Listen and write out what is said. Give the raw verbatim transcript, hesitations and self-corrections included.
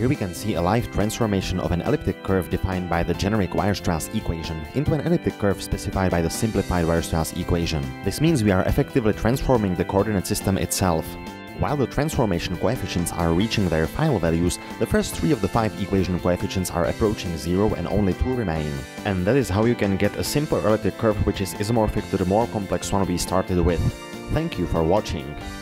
Here we can see a live transformation of an elliptic curve defined by the generic Weierstrass equation into an elliptic curve specified by the simplified Weierstrass equation. This means we are effectively transforming the coordinate system itself. While the transformation coefficients are reaching their final values, the first three of the five equation coefficients are approaching zero and only two remain. And that is how you can get a simpler elliptic curve which is isomorphic to the more complex one we started with. Thank you for watching.